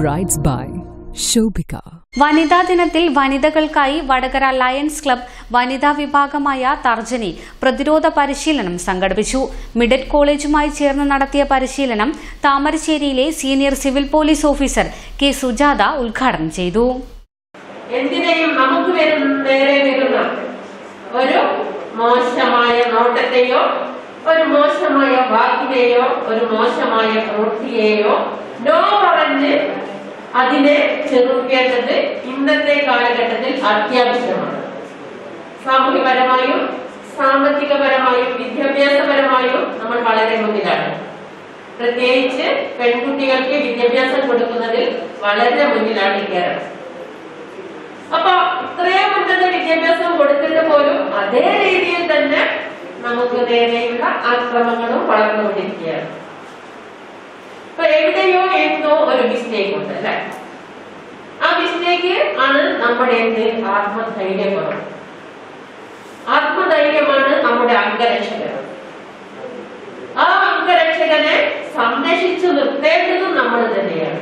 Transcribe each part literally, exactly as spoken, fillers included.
Brides by Shobika. വനിതാ ദിനത്തിൽ വനിതകൾക്കായി Vadakara lions club വനിതാ വിഭാഗമായ തർജനി പ്രതിരോധ പരിശീലനം സംഘടിപ്പിച്ചു. മിഡറ്റ് കോളേജുമായി ചേർന്ന് നടത്തിയ പരിശീലനം താമരശ്ശേരിയിലെ senior civil police officer K Sujatha ഉദ്ഘാടനം ചെയ്തു. എന്തിനേയും നമുക്ക് നേരെ വരുന്ന ഒരു മോശമായ നോട്ടത്തെയോ ഒരു മോശമായ വാക്കിനെയോ ഒരു മോശമായ പ്രവൃത്തിയെയോ നോ പറഞ്ഞ് അതിനെ ചെറുക്കേണ്ടത് ഇന്നത്തെ കാലഘട്ടത്തിൽ അത്യാവശ്യമാണ്. സാമൂഹ്യപരമായും സാമ്പത്തികപരമായും വിദ്യാഭ്യാസപരമായും നമ്മൾ വളരെ മുന്നിലാണ്. പ്രത്യേകിച്ച് പെൺകുട്ടികൾക്ക് വിദ്യാഭ്യാസം കൊടുക്കുന്നതിൽ വളരെ മുന്നിലാണ് കേരളം. അപ്പൊ ഇത്രയും ഉന്നത വിദ്യാഭ്യാസം കൊടുത്തിട്ട് പോലും അതേ രീതിയിൽ തന്നെ നമുക്ക് നേരെയുള്ള ആക്രമണങ്ങളും വളർന്നുകൊണ്ടിരിക്കുകയാണ്. ഇപ്പൊ എവിടെയോ എന്തോ ഒരു മിസ്റ്റേക്ക് ഉണ്ട് അല്ലെ? ആ മിസ്റ്റേക്ക് ആണ് നമ്മുടെ ആത്മധൈര്യമാണ്. ആത്മധൈര്യമാണ് നമ്മുടെ അംഗരക്ഷകൻ. ആ അംഗരക്ഷകനെ സംരക്ഷിച്ചു നിർത്തേണ്ടതും നമ്മൾ തന്നെയാണ്.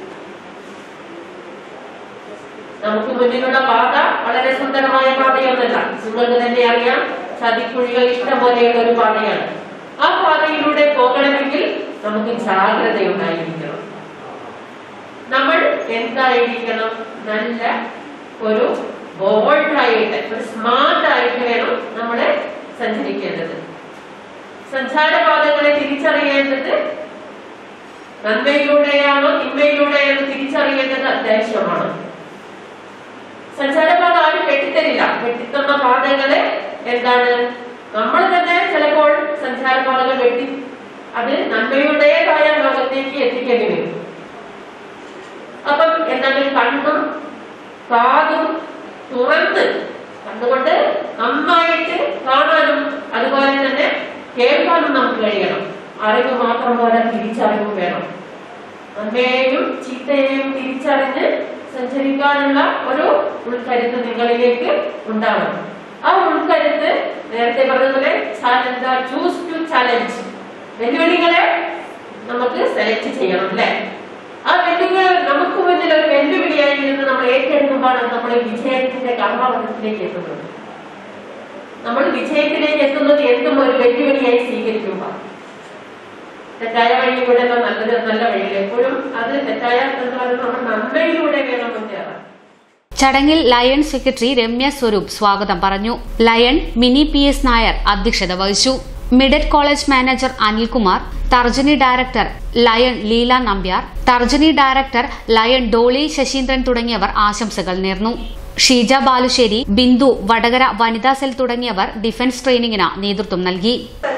നമുക്ക് മുന്നിലുള്ള പാത വളരെ സുന്ദരമായ പാതയൊന്നല്ല. നിങ്ങൾക്ക് തന്നെ അറിയാം, ചതിക്കുഴികൾ ഇഷ്ടം പോലെയുള്ള ഒരു പാതയാണ്. ആ പാതയിലൂടെ പോകണമെങ്കിൽ നമുക്ക് ജാഗ്രതയുണ്ടായിരിക്കണം. നമ്മൾ എന്തായിരിക്കണം? നല്ല ഒരു ബോൾഡായിട്ട് ഒരു സ്മാർട്ടായിട്ട് വേണം നമ്മളെ സഞ്ചരിക്കേണ്ടത്. സഞ്ചാരപാതകളെ തിരിച്ചറിയേണ്ടത് നന്മയിലൂടെയാണോ തിന്മയിലൂടെയാണോ തിരിച്ചറിയേണ്ടത് അത്യാവശ്യമാണ്. സഞ്ചാരപാത ആരും വെട്ടിത്തരില്ല. വെട്ടിത്തന്ന പാതകളെ എന്താണ് നമ്മൾ തന്നെ ചിലപ്പോൾ സഞ്ചാരപാതകൾ വെട്ടി അത് നന്മയുടേതായ ലോകത്തേക്ക് എത്തിക്കേണ്ടി വരും. അപ്പം എന്താണ് കണ്ണും കാതും തുറന്ന് കണ്ടുകൊണ്ട് നന്നായിട്ട് കാണാനും അതുപോലെ തന്നെ കേൾക്കാനും നമുക്ക് കഴിയണം. അറിവ് മാത്രം പോലെ തിരിച്ചറിവും വേണം. നന്മയെയും ചീത്തയെയും തിരിച്ചറിഞ്ഞ് സഞ്ചരിക്കാനുള്ള ഒരു ഉൾക്കരുത്ത് നിങ്ങളിലേക്ക് ഉണ്ടാവണം. ആ ഉൾക്കരുത്ത് നേരത്തെ പറഞ്ഞതുപോലെ ചൂസ് ടു ചാലഞ്ച്, വെല്ലുവിളികളെ നമുക്ക് സെലക്ട് ചെയ്യണം അല്ലെ? ആ വെല്ലുവിളികൾ നമുക്ക് മുന്നിൽ ഒരു വെല്ലുവിളിയായി നിന്ന് നമ്മൾ ഏറ്റെടുക്കുമ്പോഴാണ് നമ്മൾ വിജയത്തിന്റെ കർമ്മപഥത്തിലേക്ക് എത്തുന്നത്. നമ്മൾ വിജയത്തിലേക്ക് എത്തുന്നത് എന്തും ഒരു വെല്ലുവിളിയായി സ്വീകരിക്കുമ്പോൾ തെറ്റായ വഴിയിലൂടെ നല്ലത് നല്ല വഴിയിൽ എപ്പോഴും അത് തെറ്റായ നമ്മൾ നന്മയിലൂടെ വേണം മുന്നേറാൻ. ചടങ്ങിൽ ലയൺ സെക്രട്ടറി രമ്യ സ്വരൂപ് സ്വാഗതം പറഞ്ഞു. Lion Mini P S Nair അധ്യക്ഷത വഹിച്ചു. മിഡറ്റ് college manager Anilkumar, Tharjani director lion Leela Nambiar, Tharjani director lion Dolly Sasheendran തുടങ്ങിയവർ ആശംസകൾ നേർന്നു. ഷീജ ബാലുശ്ശേരി, ബിന്ദു, വടകര വനിതാ സെൽ തുടങ്ങിയവർ ഡിഫൻസ് ട്രെയിനിങ്ങിന് നേതൃത്വം നൽകി.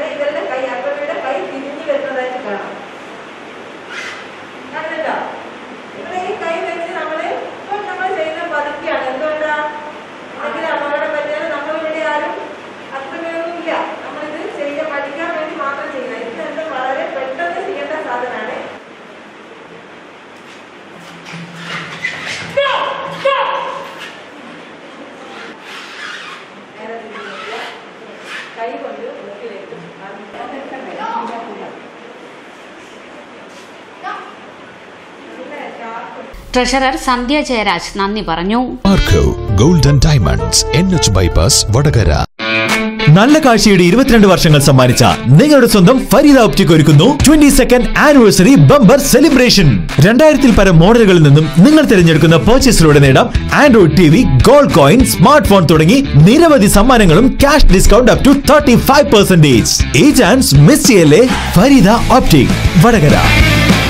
ട്രഷറർ സന്ധ്യ ജയരാജ് നന്ദി പറഞ്ഞു. Golden diamonds, N H bypass, Vadakara. നല്ല കാഴ്ചയുടെ ഇരുപത്തിരണ്ട് വർഷങ്ങൾ സമ്മാനിച്ച നിങ്ങളുടെ സ്വന്തം ഫരീദ ഒപ്റ്റിക് ഒരുക്കുന്നു twenty second anniversary bumper celebration. രണ്ടായിരത്തിൽ പരം മോഡലുകളിൽ നിന്നും നിങ്ങൾ തിരഞ്ഞെടുക്കുന്ന പർച്ചേസിലൂടെ നേടാം android T V, gold coin, smart phone തുടങ്ങി നിരവധി സമ്മാനങ്ങളും cash discount up to thirty five percentage. ഈ ചാൻസ് മിസ് ചെയ്യല്ലേ. ഫരീദ ഒപ്റ്റിക്, വടകര.